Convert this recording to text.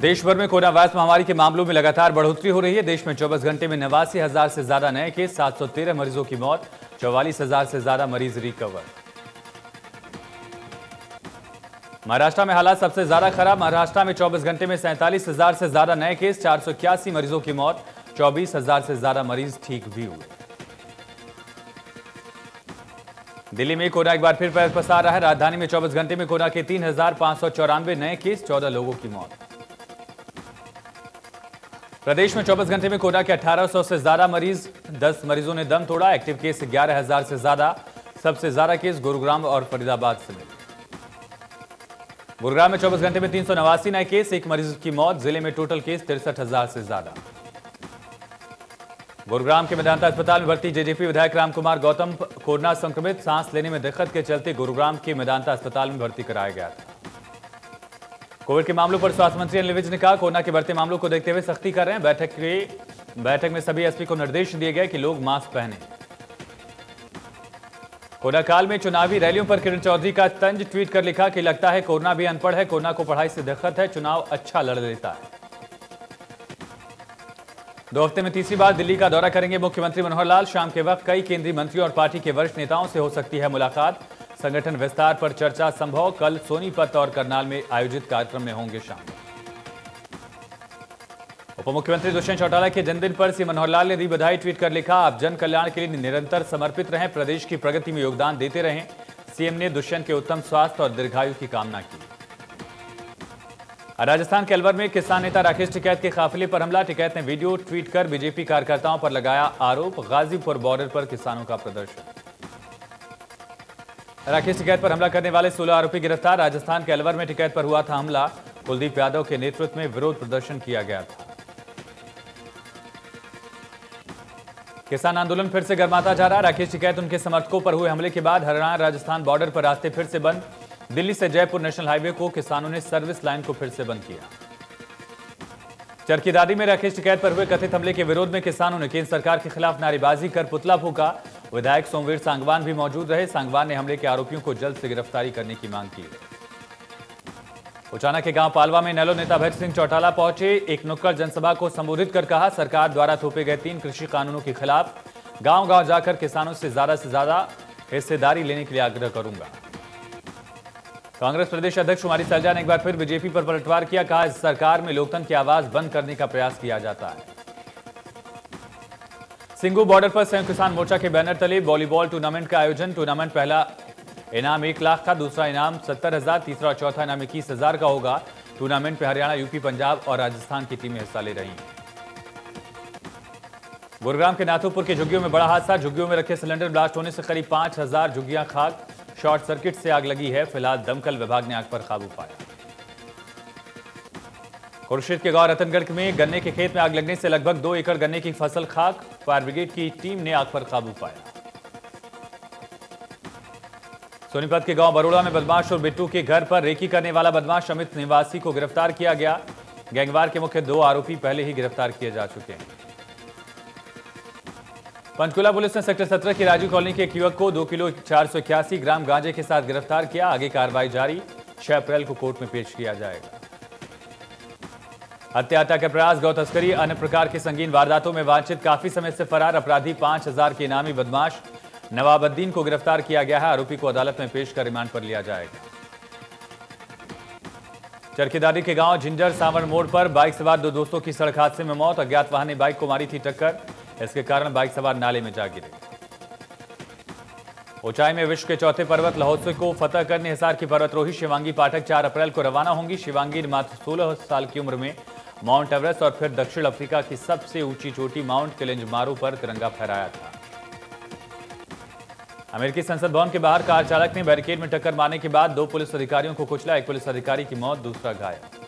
देश भर में कोरोना वायरस महामारी के मामलों में लगातार बढ़ोतरी हो रही है। देश में 24 घंटे में 89,000 से ज्यादा नए केस, 713 मरीजों की मौत, 44,000 से ज्यादा मरीज रिकवर। महाराष्ट्र में हालात सबसे ज्यादा खराब। महाराष्ट्र में 24 घंटे में 47,000 से ज्यादा नए केस, 481 मरीजों की मौत, 24,000 से ज्यादा मरीज ठीक भी हुए। दिल्ली में कोरोना एक बार फिर पैर पसार रहा है। राजधानी में 24 घंटे में कोरोना के 3,594 नए केस, 14 लोगों की मौत। प्रदेश में 24 घंटे में कोरोना के 1800 से ज्यादा मरीज, 10 मरीजों ने दम तोड़ा। एक्टिव केस 11,000 से ज्यादा। सबसे ज्यादा केस गुरुग्राम और फरीदाबाद से मिले। गुरुग्राम में 24 घंटे में 389 नए केस, 1 मरीज की मौत। जिले में टोटल केस 63,000 से ज्यादा। गुरुग्राम के मेदांता अस्पताल में भर्ती जेजेपी विधायक रामकुमार गौतम कोरोना संक्रमित, सांस लेने में दिक्कत के चलते गुरुग्राम के मेदांता अस्पताल में भर्ती कराया गया था। कोविड के मामलों पर स्वास्थ्य मंत्री अनिल विज ने कहा, कोरोना के बढ़ते मामलों को देखते हुए सख्ती कर रहे हैं। बैठक में सभी एसपी को निर्देश दिए गए कि लोग मास्क पहनें। कोरोना काल में चुनावी रैलियों पर किरण चौधरी का तंज, ट्वीट कर लिखा कि लगता है कोरोना भी अनपढ़ है, कोरोना को पढ़ाई से दिक्कत है, चुनाव अच्छा लड़ लेता है। 2 हफ्ते में तीसरी बार दिल्ली का दौरा करेंगे मुख्यमंत्री मनोहर लाल। शाम के वक्त कई केंद्रीय मंत्रियों और पार्टी के वरिष्ठ नेताओं से हो सकती है मुलाकात। संगठन विस्तार पर चर्चा संभव। कल सोनीपत और करनाल में आयोजित कार्यक्रम में होंगे शामिल। उप मुख्यमंत्री दुष्यंत चौटाला के जन्मदिन पर सीएम मनोहर लाल ने दी बधाई, ट्वीट कर लिखा, आप जन कल्याण के लिए निरंतर समर्पित रहें, प्रदेश की प्रगति में योगदान देते रहें। सीएम ने दुष्यंत के उत्तम स्वास्थ्य और दीर्घायु की कामना की। राजस्थान के अलवर में किसान नेता राकेश टिकैत के काफिले पर हमला। टिकैत ने वीडियो ट्वीट कर बीजेपी कार्यकर्ताओं पर लगाया आरोप। गाजीपुर बॉर्डर पर किसानों का प्रदर्शन। राकेश टिकैत पर हमला करने वाले 16 आरोपी गिरफ्तार। राजस्थान के अलवर में टिकैत पर हुआ था हमला। कुलदीप यादव के नेतृत्व में विरोध प्रदर्शन किया गया था। किसान आंदोलन फिर से गर्माता जा रहा। राकेश टिकैत उनके समर्थकों पर हुए हमले के बाद हरियाणा राजस्थान बॉर्डर पर रास्ते फिर से बंद। दिल्ली से जयपुर नेशनल हाईवे को किसानों ने सर्विस लाइन को फिर से बंद किया। चरखी दादी में राकेश टिकैत पर हुए कथित हमले के विरोध में किसानों ने केंद्र सरकार के खिलाफ नारेबाजी कर पुतला फूंका। विधायक सोमवीर सांगवान भी मौजूद रहे। सांगवान ने हमले के आरोपियों को जल्द से गिरफ्तारी करने की मांग की। उचाना के गांव पालवा में नैलो नेता भैर सिंह चौटाला पहुंचे। एक नुक्कड़ जनसभा को संबोधित कर कहा, सरकार द्वारा थोपे गए 3 कृषि कानूनों के खिलाफ गांव गांव जाकर किसानों से ज्यादा हिस्सेदारी लेने के लिए आग्रह करूंगा। कांग्रेस प्रदेश अध्यक्ष कुमारी सैलजा ने एक बार फिर बीजेपी पर पलटवार किया। कहा, इस सरकार में लोकतंत्र की आवाज बंद करने का प्रयास किया जाता है। सिंगू बॉर्डर पर संयुक्त किसान मोर्चा के बैनर तले वॉलीबॉल टूर्नामेंट का आयोजन। टूर्नामेंट पहला इनाम 1 लाख का, दूसरा इनाम 70,000, तीसरा और चौथा इनाम 21,000 का होगा। टूर्नामेंट में हरियाणा, यूपी, पंजाब और राजस्थान की टीमें हिस्सा ले रही हैं। गुरुग्राम के नाथुपुर के झुग्गियों में बड़ा हादसा। झुग्गियों में रखे सिलेंडर ब्लास्ट होने से करीब 5,000 झुग्गियां खाक। शॉर्ट सर्किट से आग लगी है। फिलहाल दमकल विभाग ने आग पर काबू पाया। खुर्शीद के गांव रतनगढ़ में गन्ने के खेत में आग लगने से लगभग 2 एकड़ गन्ने की फसल खाक। फायर ब्रिगेड की टीम ने आग पर काबू पाया। सोनीपत के गांव बरोड़ा में बदमाश और बिट्टू के घर पर रेकी करने वाला बदमाश अमित निवासी को गिरफ्तार किया गया। गैंगवार के मुख्य 2 आरोपी पहले ही गिरफ्तार किए जा चुके हैं। पंचकुला पुलिस ने सेक्टर 17 की राजू कॉलोनी के एक युवक को 2 किलो 481 ग्राम गांजे के साथ गिरफ्तार किया। आगे कार्रवाई जारी। 6 अप्रैल को कोर्ट में पेश किया जाएगा। हत्या का प्रयास, गौ तस्करी, अन्य प्रकार की संगीन वारदातों में वांछित काफी समय से फरार अपराधी 5,000 के इनामी बदमाश नवाबुद्दीन को गिरफ्तार किया गया है। आरोपी को अदालत में पेश कर रिमांड पर लिया जाएगा। चरखीदारी के गांव झिंझर सावण मोड़ पर बाइक सवार 2 दोस्तों की सड़क हादसे में मौत। अज्ञात वाहन ने बाइक को मारी थी टक्कर। इसके कारण बाइक सवार नाले में जा गिरे। ऊंचाई में विश्व के चौथे पर्वत महोत्सव को फतह करने हिसार की पर्वतरोही शिवांगी पाठक 4 अप्रैल को रवाना होंगी। शिवांगी मात्र 16 साल की उम्र में माउंट एवरेस्ट और फिर दक्षिण अफ्रीका की सबसे ऊंची चोटी माउंट किलिंजमारो पर तिरंगा फहराया था। अमेरिकी संसद भवन के बाहर कार चालक ने बैरिकेड में टक्कर मारने के बाद 2 पुलिस अधिकारियों को कुचला। एक पुलिस अधिकारी की मौत, दूसरा घायल।